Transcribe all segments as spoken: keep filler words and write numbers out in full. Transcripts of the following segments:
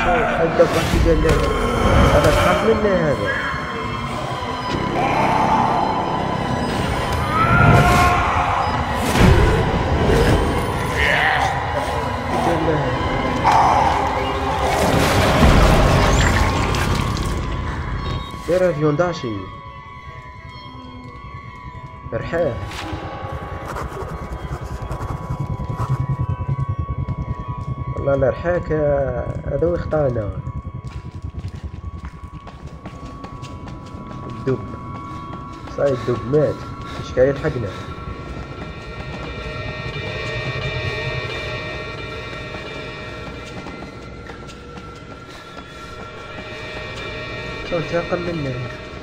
شوف هكا الضحك ديال هذا تخاف منه هذا. داير افيون داشي رحاه. والله لا رحاك هذا هو يخطانا. الدب صاي الدب مات اش كاين يلحقنا. شو انتقم منه.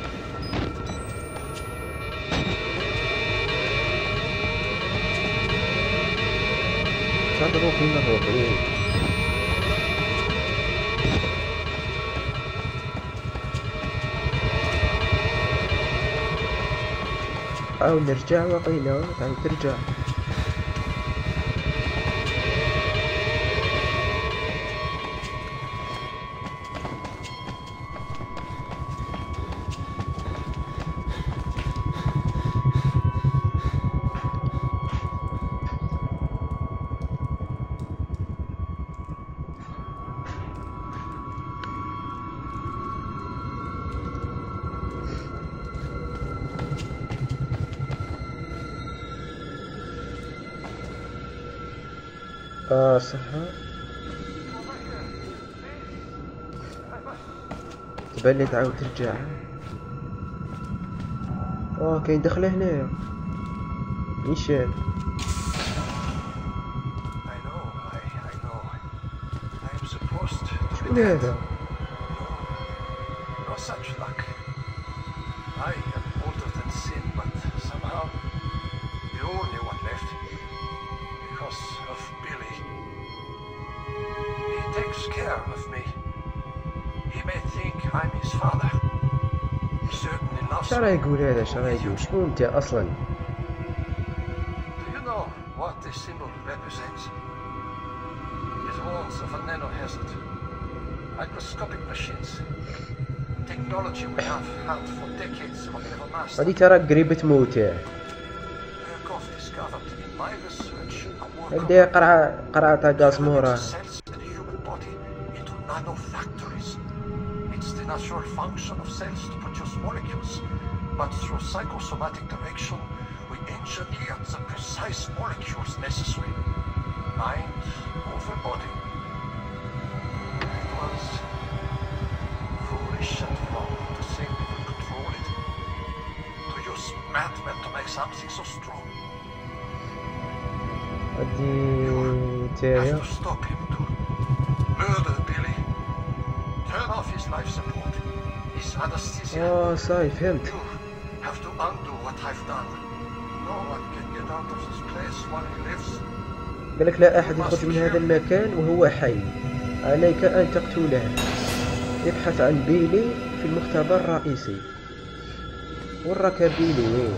صادروا فينا الروبين. حاول نرجع وقينا تعال ترجع. اه صح تبان لي تعاود ترجع. اه كاين دخله هنايا نيشان. شكون هذا؟ شو راه يقول هذا؟ شو راه يقول؟ شكون انت اصلا؟ Do you know what this symbol represents? It warns of a nanohazard. Microscopic machines. Technology we have had for decades but never mastered. هادي ترى قريب تموت. Aircraft discovered in my research a work هادي قرعة قرعة تاع غاز مورا. cells in the human body into nanofactories. It's the natural function of cells to produce molecules. But through psychosomatic direction, we engineered the precise molecules necessary. Mind over body. It was foolish and wrong to think we could control it. To use madmen to make something so strong. هادي You تاعي. have to stop him to murder Billy. Turn off his life support. His anesthesia. اه صاي فهمت. You have to undo what I've done. No one can get out of this place while he lives. قالك لا احد يخرج من هذا المكان وهو حي. عليك ان تقتله. ابحث عن بيلي في المختبر الرئيسي. وين راك بيلي وين؟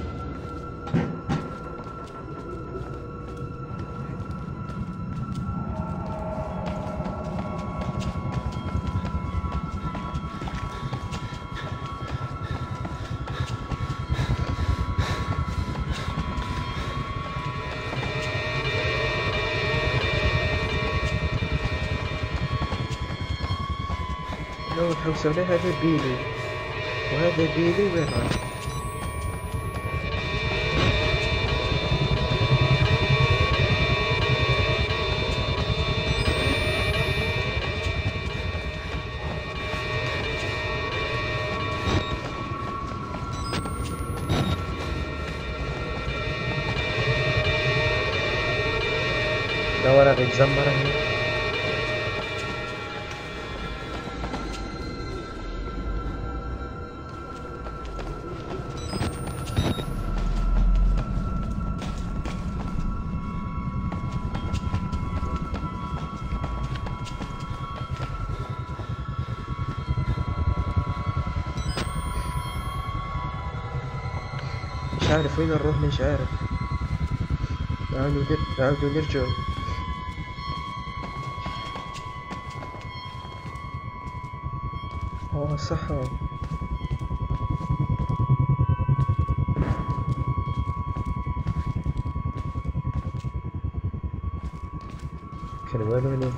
لو نحوسو على هذا بيلي وهذا بيلي وين راح؟ لا ورا غيتزمر هنا. مش عارف وين نروح مش عارف. نعاودو نعاودو نرجعو. اوه صح. كان والو هنا.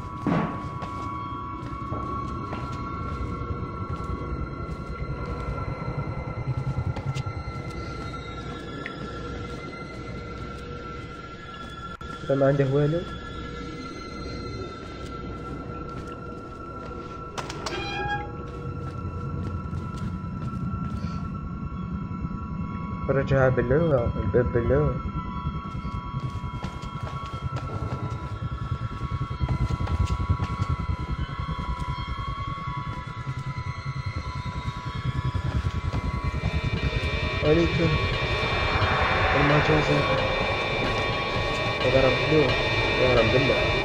هذا ما عنده والو. رجع باللغة الباب باللغة. عليكم المجاز هذا راه بلو يا رب بالله.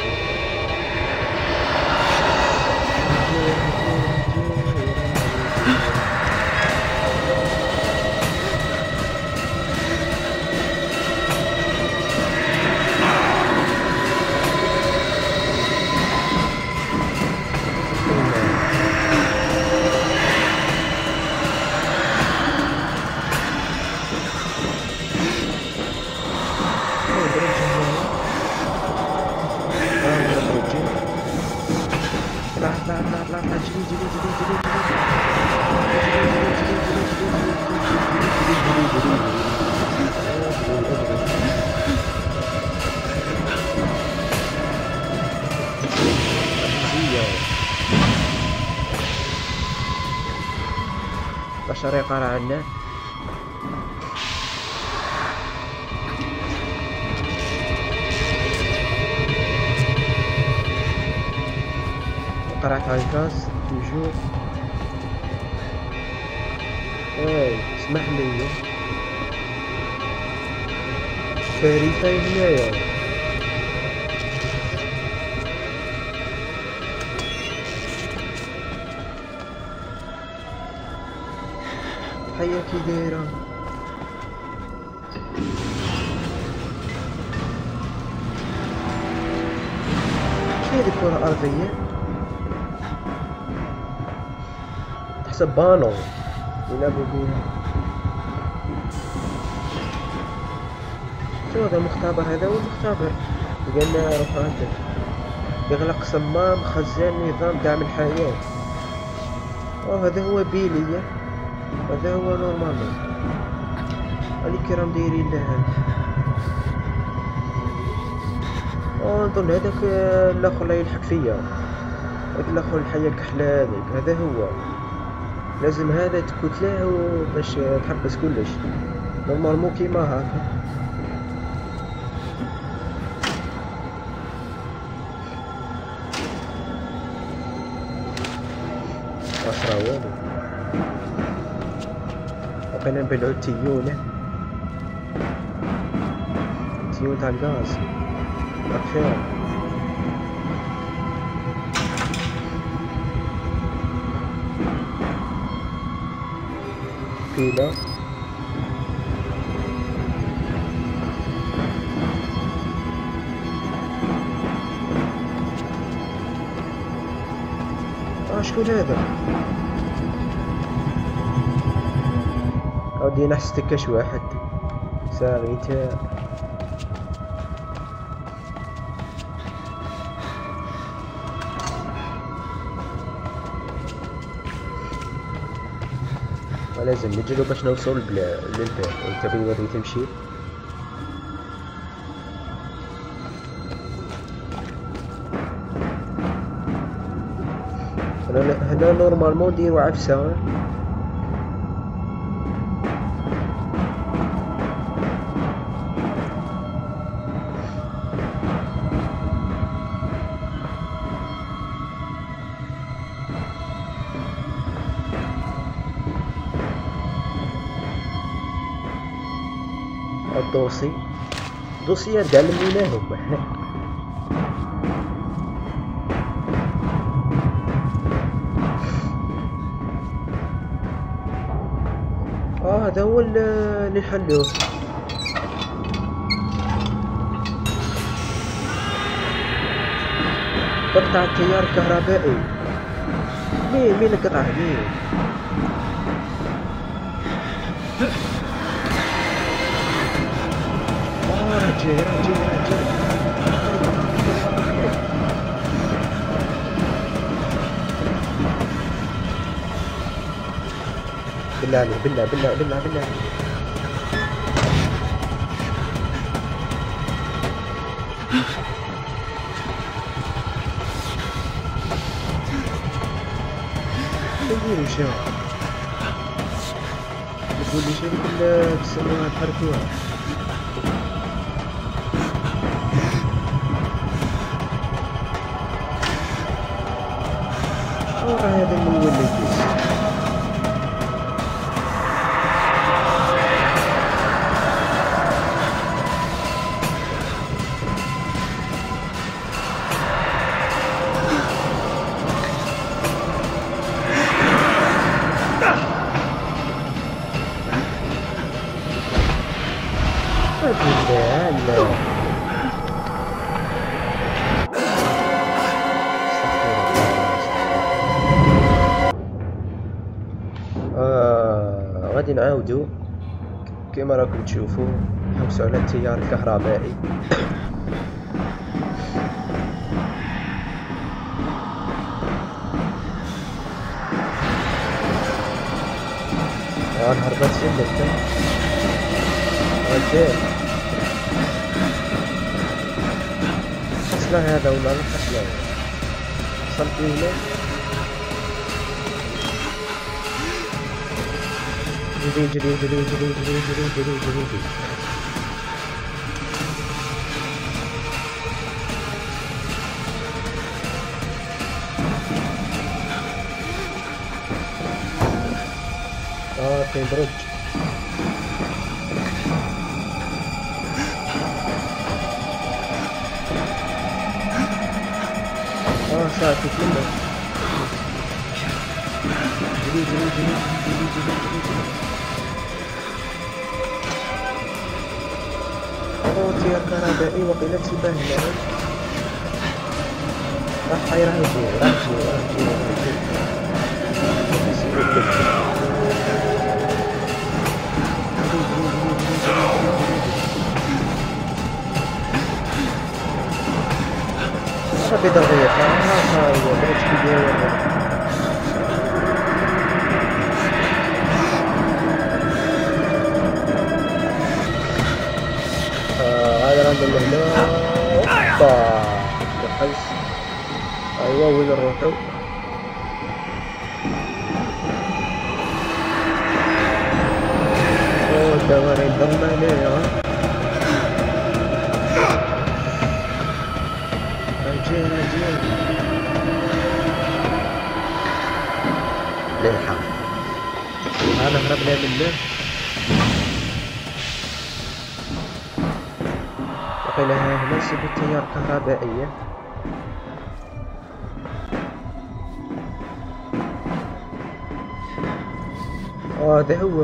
بشر يقرا عنا. قرعت على الكاس توجور. اي اسمح لي فريسة هنايا. هيا كي دايرة. شنو هذي الكرة الأرضية؟ تحسب بانو يلعبوا بيها. شو هذا المختبر؟ هذا هو المختبر. قالنا روح عندك يغلق صمام خزان نظام دعم الحياة. اوه هذا هو بيلية. هذا هو نورمالمون. عليك راهم دايرين لها. اوه نظن هذاك الاخر لا يلحق فيا. هذاك الاخر الحياة كحلة هذيك. هذا هو لازم هذا تكتله باش تحبس كلش. نورمالمون كيما هاكا. أسرع والو. بقينا نبلعو التيونة. التيون تاع الغاز أكثر. بيلا آه شكون هذا؟ أودي نحس تكاش واحد ساغيتا. لازم نجرو باش نوصل للباب. وانت بغيتي تمشي هنا نورمالمون نديرو عفسة. الدوسي دوسيات كاع لميناهم. اه هذا هو اللي نحلوه. تقطع التيار الكهربائي. مين مين القطعة مين؟ اه رجع رجع رجع بالله عليك بالله بالله بالله بالله نديرو شا تقولي شا ديك السماعة تحركوها وراه هذا اللي هو اللي يدوز آه غادي نعاودو كما راكم تشوفوا نحوسو على التيار الكهربائي. اه نهربات سلك غادي خصنا هذا ولا لا خصنا وصلت هنا جري جري جري جري جري جري جري جري جري اه كاين برج اه صافي كله جري جري جري جري جري جري جري تيار كهربائي وقيلة تباه هنا راح راه يجي راه يجي راه يجي صافي دغيا ها هو بغيت كيدير هذا راندوم هنا اوبا نحس ايوا وين نروحو او دابا راه يضلنا هنايا رجع رجع للحق هذا هربنا منه وقيلها هنا سب التيار كهربائية اه ده هو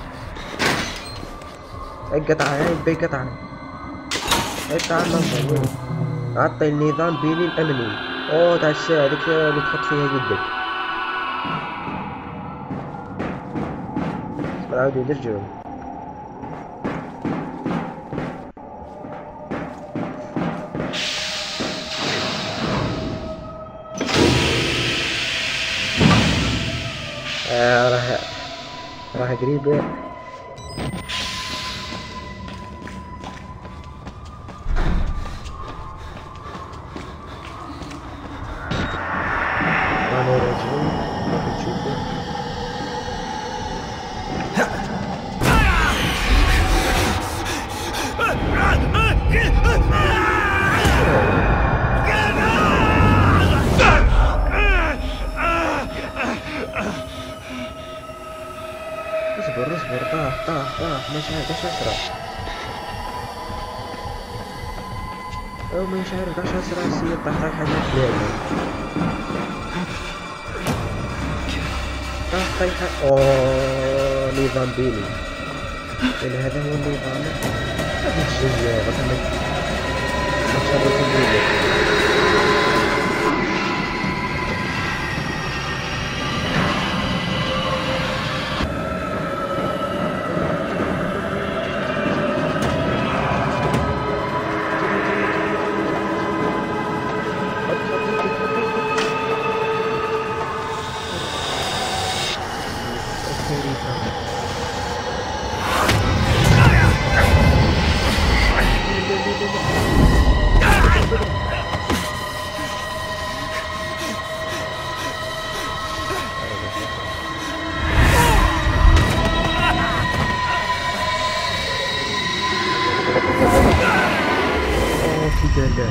القطعة هاي بي قطعة قطعة النظام عطي النظام بيني الأمني اوه تاع الساعة هذيك اللي تحط فيها يدك نعاودو نرجعو آه راه راه قريب رانا راجعين راح تشوفوا اصبر اصبر طاح طاح طاح مش عارف اسرع او مش عارف اش اسرع سير طاح طاح حاجة فلانية طاح طايحة اوه نظام بيني إن هذا هو النظام هذا الجزء مثلا نشرب الدنيا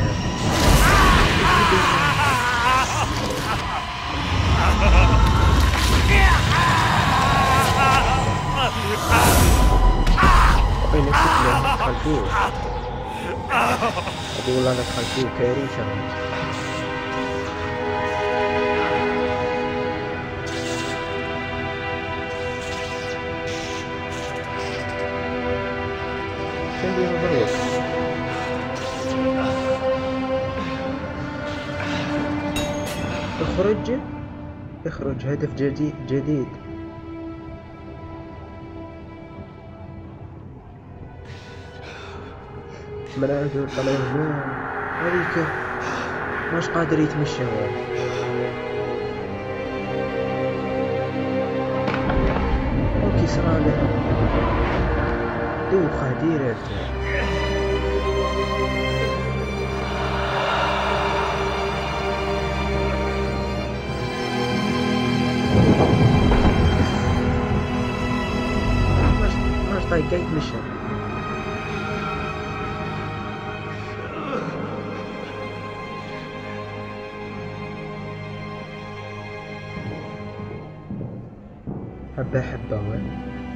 بين السكنة ندخل فيه هادي والله ندخل فيه كارثة. شنديرو دروك؟ اخرج اخرج هدف جديد جديد. مناعته طلعوا هنا هذيك ماش قادر يتمشى هو. اوكي صراله دوخة ديريكت. ماش ماش طايق يتمشى. حبة حبة وين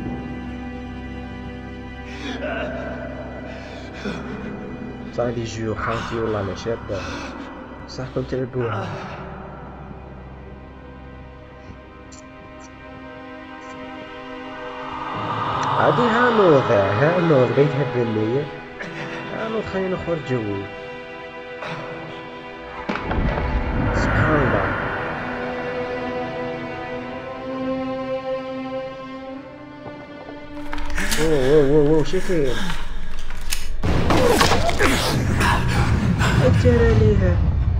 صار يجيو خالتي والله أنا شابة صح كنت تلعبوها. عادي هانوض هانوض بيت هبلية هانوض خلينا نخرج جوي. سبحان الله. اوه اوه اوه شكل اجرى ليها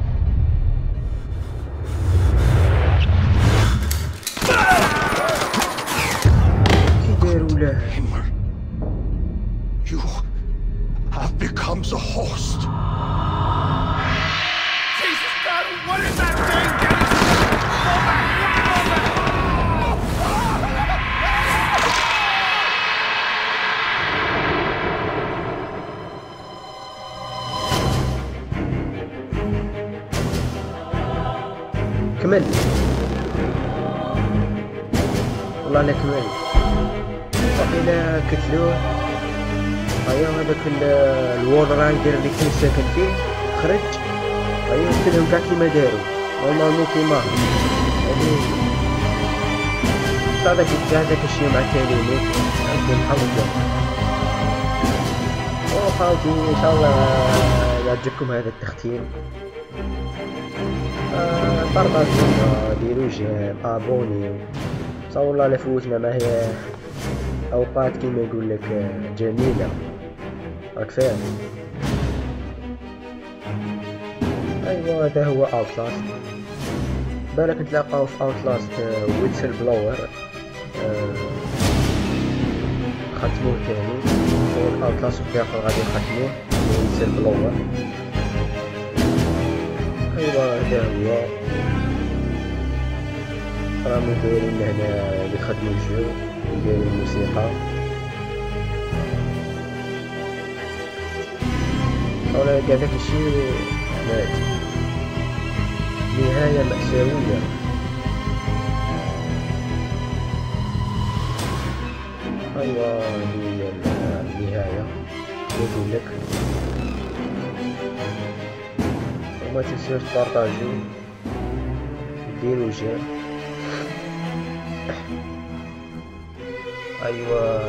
كي داروا لها. You have become the host. Jesus God, what is that thing? كمل والله انا كمل. وقيلا كتلوه هيا هذاك الوول رايدر اللي كان ساكن فيه خرج هيا كلهم كاع كيما داروا والله مو كيما هادي تاع داك تاع داك الشيء مع الكلمات عندي محوجة. او خاوتي ان شاء الله يعجبكم هذا التختيم. بارطاجيو ديروا جيم ابونيو صور الله لفوتنا ما هي اوقات كيما يقول لك جميله راك فاهم. ايوا هذا هو اوتلاست. بالك نتلاقاو في اوتلاست ويتسل بلور ختموه تاني. هو اوتلاست في داخل غادي نختموه ويتسل بلور. ايوا هذا هو راهم دايرين هنا يخدموا الجو ودايرين الموسيقى. ولا كاع داك الشيء مات نهاية مأساوية. ايوا هي النهاية نقول لك. وما تنساوش تبارطاجيو ديروا جيم. ايوا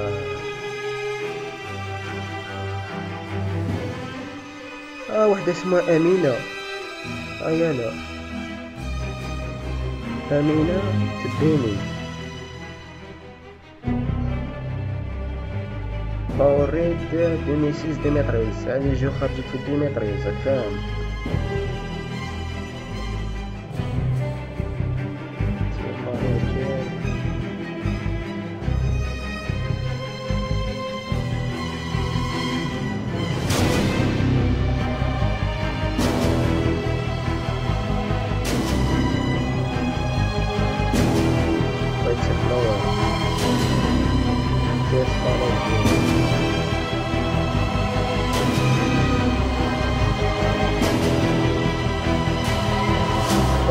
اه وحده اسمها امينه. اي انا امينه تبيني باور ريد ألفين وستة ديمتريز. هذه جو خرجت في ديمتريز راك فاهم.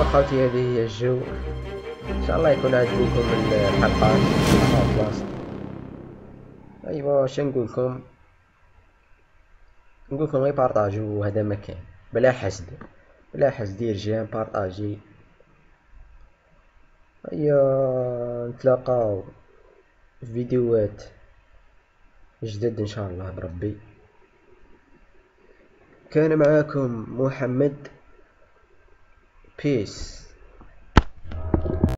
اخوتي هذه هي الجو. ان شاء الله يكون عجبكم الحلقات اوتلاست. ايوا واش نقولكم نقولكم غير بارطاجيو، هذا مكان بلا حسد بلا حسد يرجع بارطاجي. هيا نتلاقاو في فيديوهات جدد ان شاء الله بربي. كان معاكم محمد. بيس.